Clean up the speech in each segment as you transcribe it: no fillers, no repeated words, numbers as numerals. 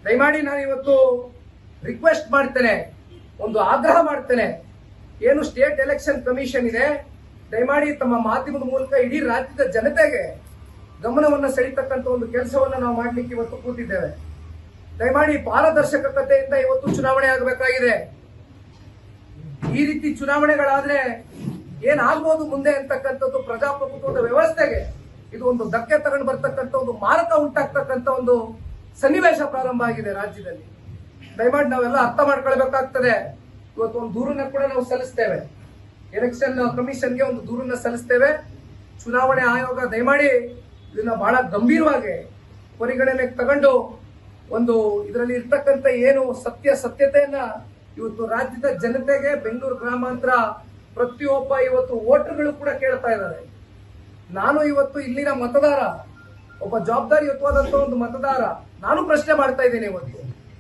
ದಯಮಾಡಿ ನಾನು ಇವತ್ತು ರಿಕ್ವೆಸ್ಟ್ ಮಾಡ್ತೇನೆ, ಒಂದು ಆಗ್ರಹ ಮಾಡ್ತೇನೆ. ಏನು ಸ್ಟೇಟ್ ಎಲೆಕ್ಷನ್ ಕಮಿಷನ್ ಇದೆ, ದಯಮಾಡಿ ತಮ್ಮ ಮಾಧ್ಯಮದ ಮೂಲಕ ಇಡೀ ರಾಜ್ಯದ ಜನತೆಗೆ ಗಮನವನ್ನು ಸೆಳೀತಕ್ಕಂಥ ಒಂದು ಕೆಲಸವನ್ನು ನಾವು ಮಾಡ್ಲಿಕ್ಕೆ ಇವತ್ತು ಕೂತಿದ್ದೇವೆ. ದಯಮಾಡಿ ಪಾರದರ್ಶಕತೆಯಿಂದ ಇವತ್ತು ಚುನಾವಣೆ ಆಗಬೇಕಾಗಿದೆ. ಈ ರೀತಿ ಚುನಾವಣೆಗಳಾದ್ರೆ ಏನಾಗ್ಬೋದು ಮುಂದೆ ಅಂತಕ್ಕಂಥದ್ದು ಪ್ರಜಾಪ್ರಭುತ್ವದ ವ್ಯವಸ್ಥೆಗೆ ಇದು ಒಂದು ಧಕ್ಕೆ ತಗೊಂಡು ಬರ್ತಕ್ಕಂಥ ಒಂದು ಮಾರಕ ಉಂಟಾಗ್ತಕ್ಕಂಥ ಒಂದು ಸನ್ನಿವೇಶ ಪ್ರಾರಂಭ ಆಗಿದೆ ರಾಜ್ಯದಲ್ಲಿ. ದಯಮಾಡಿ ನಾವೆಲ್ಲ ಅರ್ಥ ಮಾಡ್ಕೊಳ್ಬೇಕಾಗ್ತದೆ. ಇವತ್ತು ಒಂದು ದೂರನ್ನ ಕೂಡ ನಾವು ಸಲ್ಲಿಸ್ತೇವೆ, ಎಲೆಕ್ಷನ್ ಕಮಿಷನ್ಗೆ ಒಂದು ದೂರನ್ನ ಸಲ್ಲಿಸ್ತೇವೆ. ಚುನಾವಣೆ ಆಯೋಗ ದಯಮಾಡಿ ಇದನ್ನ ಬಹಳ ಗಂಭೀರವಾಗಿ ಪರಿಗಣನೆಗೆ ತಗೊಂಡು ಒಂದು ಇದರಲ್ಲಿ ಇರ್ತಕ್ಕಂಥ ಏನು ಸತ್ಯತೆಯನ್ನ ಇವತ್ತು ರಾಜ್ಯದ ಜನತೆಗೆ, ಬೆಂಗಳೂರು ಗ್ರಾಮಾಂತರ ಪ್ರತಿಯೊಬ್ಬ ಇವತ್ತು ವೋಟರ್ಗಳು ಕೂಡ ಕೇಳ್ತಾ ಇದ್ದಾರೆ. ನಾನು ಇವತ್ತು ಇಲ್ಲಿನ ಮತದಾರ, ಒಬ್ಬ ಜವಾಬ್ದಾರಿಯುತವಾದಂತ ಒಂದು ಮತದಾರ, ನಾನು ಪ್ರಶ್ನೆ ಮಾಡ್ತಾ ಇದ್ದೇನೆ. ಇವತ್ತು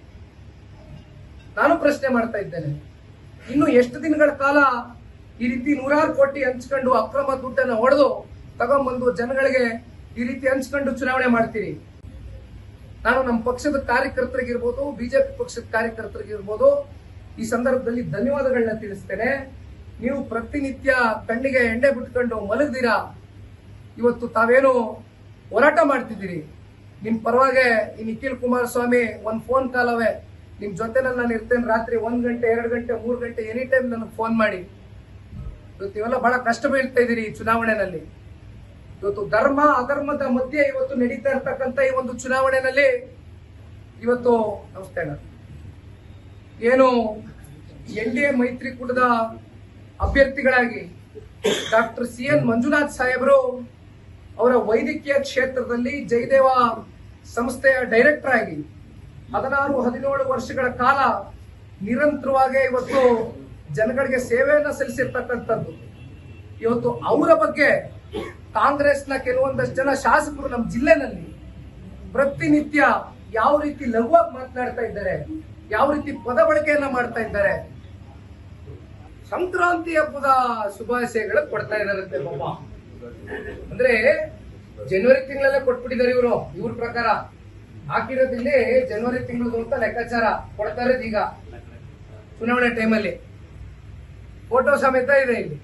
ನಾನು ಪ್ರಶ್ನೆ ಮಾಡ್ತಾ ಇದ್ದೇನೆ, ಇನ್ನು ಎಷ್ಟು ದಿನಗಳ ಕಾಲ ಈ ರೀತಿ 100 ಕೋಟಿ ಹಂಚ್ಕೊಂಡು ಅಕ್ರಮ ದುಡ್ಡನ್ನ ಹೊಡೆದು ತಗೊಂಡ್ಬಂದು ಜನಗಳಿಗೆ ಈ ರೀತಿ ಹಂಚ್ಕೊಂಡು ಚುನಾವಣೆ ಮಾಡ್ತೀರಿ? ನಾನು ನಮ್ಮ ಪಕ್ಷದ ಕಾರ್ಯಕರ್ತರಿಗಿರ್ಬೋದು, ಬಿಜೆಪಿ ಪಕ್ಷದ ಕಾರ್ಯಕರ್ತರಿಗಿರ್ಬೋದು ಈ ಸಂದರ್ಭದಲ್ಲಿ ಧನ್ಯವಾದಗಳನ್ನ ತಿಳಿಸ್ತೇನೆ. ನೀವು ಪ್ರತಿನಿತ್ಯ ಕಣ್ಣಿಗೆ ಎಣ್ಣೆ ಬಿಟ್ಕೊಂಡು ಮಲಗ್ದಿರಾ, ಇವತ್ತು ತಾವೇನು ಹೋರಾಟ ಮಾಡ್ತಿದ್ದೀರಿ. ನಿಮ್ ಪರವಾಗಿ ಈ ನಿಖಿಲ್ ಕುಮಾರಸ್ವಾಮಿ ಒಂದ್ ಫೋನ್ ಕಾಲವೇ ನಿಮ್ ಜೊತೆನಲ್ಲಿ ನಾನು ಇರ್ತೇನೆ. ರಾತ್ರಿ 1 ಗಂಟೆ 2 ಗಂಟೆ 3 ಗಂಟೆ ಎನಿ ಟೈಮ್ ನನಗೆ ಫೋನ್ ಮಾಡಿ. ಇವತ್ತು ಇವೆಲ್ಲ ಬಹಳ ಕಷ್ಟ ಬೀಳ್ತಾ ಇದ್ದೀರಿ ಈ ಚುನಾವಣೆಯಲ್ಲಿ. ಇವತ್ತು ಧರ್ಮ ಅಧರ್ಮದ ಮಧ್ಯೆ ಇವತ್ತು ನಡೀತಾ ಇರ್ತಕ್ಕಂಥ ಈ ಒಂದು ಚುನಾವಣೆಯಲ್ಲಿ ಇವತ್ತು ನಮಸ್ತೆ ಏನು NDA ಮೈತ್ರಿಕೂಟದ ಅಭ್ಯರ್ಥಿಗಳಾಗಿ ಡಾಕ್ಟರ್ CN ಮಂಜುನಾಥ್ ಸಾಹೇಬರು ಅವರ ವೈದ್ಯಕೀಯ ಕ್ಷೇತ್ರದಲ್ಲಿ ಜಯದೇವ ಸಂಸ್ಥೆಯ ಡೈರೆಕ್ಟರ್ ಆಗಿ 16-17 ವರ್ಷಗಳ ಕಾಲ ನಿರಂತರವಾಗಿ ಇವತ್ತು ಜನಗಳಿಗೆ ಸೇವೆಯನ್ನ ಸಲ್ಲಿಸಿರ್ತಕ್ಕಂಥದ್ದು. ಇವತ್ತು ಅವರ ಬಗ್ಗೆ ಕಾಂಗ್ರೆಸ್ನ ಕೆಲವೊಂದಷ್ಟು ಜನ ಶಾಸಕರು ನಮ್ಮ ಜಿಲ್ಲೆನಲ್ಲಿ ಪ್ರತಿನಿತ್ಯ ಯಾವ ರೀತಿ ಲಘುವಾಗಿ ಮಾತನಾಡ್ತಾ ಇದ್ದಾರೆ, ಯಾವ ರೀತಿ ಪದ ಬಳಕೆಯನ್ನ ಮಾಡ್ತಾ ಇದ್ದಾರೆ. ಸಂಕ್ರಾಂತಿ ಹಬ್ಬದ ಶುಭಾಶಯಗಳು ಕೊಡ್ತಾ ಇದಾರಂತೆ ಪಾಪ. ಅಂದ್ರೆ ಜನವರಿ ತಿಂಗಳಲ್ಲೇ ಕೊಟ್ಬಿಟ್ಟಿದ್ದಾರೆ ಇವ್ರ ಪ್ರಕಾರ. ಹಾಕಿರೋದಿಲ್ಲಿ ಜನವರಿ ತಿಂಗಳದು ಅಂತ ಲೆಕ್ಕಾಚಾರ ಕೊಡ್ತಾ ಇರೋದು ಈಗ ಚುನಾವಣೆ ಟೈಮಲ್ಲಿ. ಫೋಟೋ ಸಮೇತ ಇದೆ ಇಲ್ಲಿ.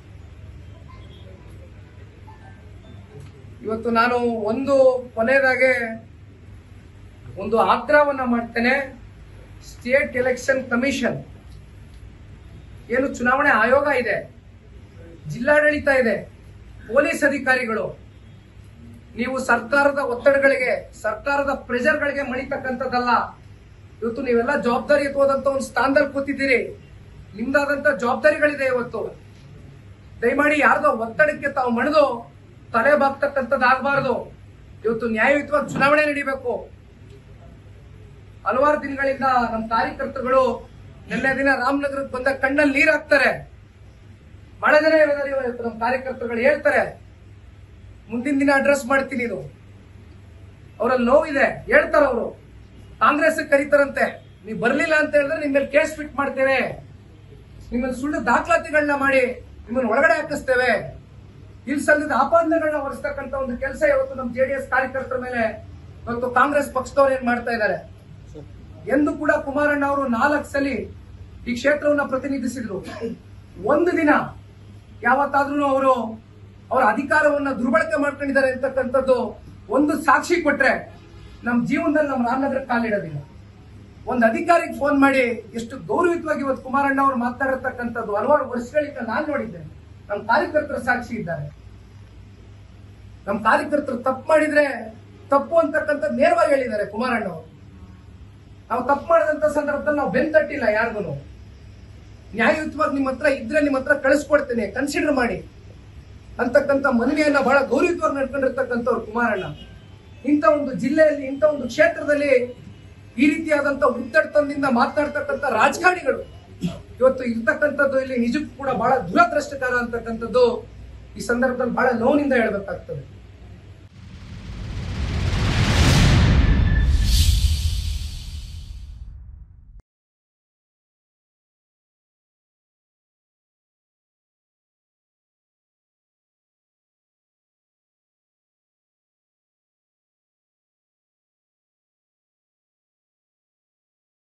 ಇವತ್ತು ನಾನು ಒಂದು ಕೊನೆಯದಾಗೆ ಒಂದು ಆಗ್ರಹವನ್ನ ಮಾಡ್ತೇನೆ. ಸ್ಟೇಟ್ ಎಲೆಕ್ಷನ್ ಕಮಿಷನ್ ಏನು ಚುನಾವಣೆ ಆಯೋಗ ಇದೆ, ಜಿಲ್ಲಾಡಳಿತ ಇದೆ, ಪೊಲೀಸ್ ಅಧಿಕಾರಿಗಳು, ನೀವು ಸರ್ಕಾರದ ಒತ್ತಡಗಳಿಗೆ, ಸರ್ಕಾರದ ಪ್ರೆಷರ್ಗಳಿಗೆ ಮಣಿತಕ್ಕಂಥದ್ದಲ್ಲ. ಇವತ್ತು ನೀವೆಲ್ಲ ಜವಾಬ್ದಾರಿಯುತವಾದಂತ ಒಂದು ಸ್ಥಾನದಲ್ಲಿ ಕೂತಿದ್ದೀರಿ. ನಿಮ್ದಾದಂತ ಜವಾಬ್ದಾರಿಗಳಿದೆ. ಇವತ್ತು ದಯಮಾಡಿ ಯಾರ್ದೋ ಒತ್ತಡಕ್ಕೆ ತಾವು ಮಣಿದು ತಲೆ ಬಾಗ್ತಕ್ಕಂಥದ್ದಾಗಬಾರ್ದು. ಇವತ್ತು ನ್ಯಾಯಯುತವಾಗಿ ಚುನಾವಣೆ ನಡೀಬೇಕು. ಹಲವಾರು ದಿನಗಳಿಂದ ನಮ್ಮ ಕಾರ್ಯಕರ್ತರುಗಳು ನಿನ್ನೆ ದಿನ ರಾಮನಗರಕ್ಕೆ ಬಂದ ಕಣ್ಣಲ್ಲಿ ನೀರು ಹಾಕ್ತಾರೆ. ಬಹಳ ಜನ ಇವತ್ತು ನಮ್ಮ ಕಾರ್ಯಕರ್ತರುಗಳು ಹೇಳ್ತಾರೆ, ಮುಂದಿನ ದಿನ ಅಡ್ರೆಸ್ ಮಾಡ್ತೀನಿ, ಇದು ಅವರಲ್ಲಿ ನೋವಿದೆ ಹೇಳ್ತಾರೆ. ಅವರು ಕಾಂಗ್ರೆಸ್ ಕರೀತಾರಂತೆ, ನೀವು ಬರ್ಲಿಲ್ಲ ಅಂತ ಹೇಳಿದ್ರೆ ನಿಮ್ಮ ಮೇಲೆ ಕೇಸ್ ಫಿಟ್ ಮಾಡ್ತೇವೆ, ನಿಮ್ಮಲ್ಲಿ ಸುಳ್ಳು ದಾಖಲಾತಿಗಳನ್ನ ಮಾಡಿ ನಿಮ್ಮನ್ನು ಒಳಗಡೆ ಹಾಕಿಸ್ತೇವೆ, ಇಲ್ಲಿ ಸಲ್ಲದ ಆಪಾದನೆಗಳನ್ನ ಹೊರಿಸ್ತಕ್ಕಂಥ ಒಂದು ಕೆಲಸ ಇವತ್ತು ನಮ್ಮ JDS ಕಾರ್ಯಕರ್ತರ ಮೇಲೆ ಇವತ್ತು ಕಾಂಗ್ರೆಸ್ ಪಕ್ಷದವ್ರು ಏನ್ ಮಾಡ್ತಾ ಇದ್ದಾರೆ. ಎಂದು ಕೂಡ ಕುಮಾರಣ್ಣ ಅವರು 4 ಸಲ ಈ ಕ್ಷೇತ್ರವನ್ನ ಪ್ರತಿನಿಧಿಸಿದ್ರು. ಒಂದು ದಿನ ಯಾವತ್ತಾದ್ರೂ ಅವರು ಅವರ ಅಧಿಕಾರವನ್ನ ದುರ್ಬಳಕೆ ಮಾಡ್ಕೊಂಡಿದ್ದಾರೆ ಅಂತಕ್ಕಂಥದ್ದು ಒಂದು ಸಾಕ್ಷಿ ಕೊಟ್ರೆ ನಮ್ಮ ಜೀವನದಲ್ಲಿ ನಮ್ಮ ರಾಮನಗರ ಕಾಲಿಡೋದಿಲ್ಲ. ಒಂದು ಅಧಿಕಾರಿಗೆ ಫೋನ್ ಮಾಡಿ ಎಷ್ಟು ಗೌರವಯುತವಾಗಿ ಇವತ್ತು ಕುಮಾರಣ್ಣ ಅವರು ಮಾತನಾಡಿರ್ತಕ್ಕಂಥದ್ದು ಹಲವಾರು ವರ್ಷಗಳಿಂದ ನಾನು ನೋಡಿದ್ದೇನೆ. ನಮ್ಮ ಕಾರ್ಯಕರ್ತರು ಸಾಕ್ಷಿ ಇದ್ದಾರೆ. ನಮ್ಮ ಕಾರ್ಯಕರ್ತರು ತಪ್ಪು ಮಾಡಿದ್ರೆ ತಪ್ಪು ಅಂತಕ್ಕಂಥದ್ದು ನೇರವಾಗಿ ಹೇಳಿದ್ದಾರೆ ಕುಮಾರಣ್ಣ ಅವರು. ನಾವು ತಪ್ಪು ಮಾಡಿದಂತ ಸಂದರ್ಭದಲ್ಲಿ ನಾವು ಬೆನ್ ತಟ್ಟಿಲ್ಲ ಯಾರಿಗೂ. ನ್ಯಾಯಯುತವಾಗಿ ನಿಮ್ಮ ಹತ್ರ ಇದ್ರೆ ನಿಮ್ಮ ಹತ್ರ ಕಳಿಸ್ಕೊಡ್ತೇನೆ, ಕನ್ಸಿಡರ್ ಮಾಡಿ ಅಂತಕ್ಕಂಥ ಮನವಿಯನ್ನ ಬಹಳ ಗೌರವಯುತವಾಗಿ ನಡ್ಕೊಂಡಿರ್ತಕ್ಕಂಥವ್ರು ಕುಮಾರಣ್ಣ. ಇಂಥ ಒಂದು ಜಿಲ್ಲೆಯಲ್ಲಿ, ಇಂಥ ಒಂದು ಕ್ಷೇತ್ರದಲ್ಲಿ ಈ ರೀತಿಯಾದಂತ ಉದ್ದಟತನದಿಂದ ಮಾತನಾಡ್ತಕ್ಕಂಥ ರಾಜಕಾರಣಿಗಳು ಇವತ್ತು ಇರ್ತಕ್ಕಂಥದ್ದು ಇಲ್ಲಿ ನಿಜಕ್ಕೂ ಕೂಡ ಬಹಳ ದುರದೃಷ್ಟಕರ ಅಂತಕ್ಕಂಥದ್ದು ಈ ಸಂದರ್ಭದಲ್ಲಿ ಬಹಳ ನೋವಿನಿಂದ ಹೇಳಬೇಕಾಗ್ತದೆ.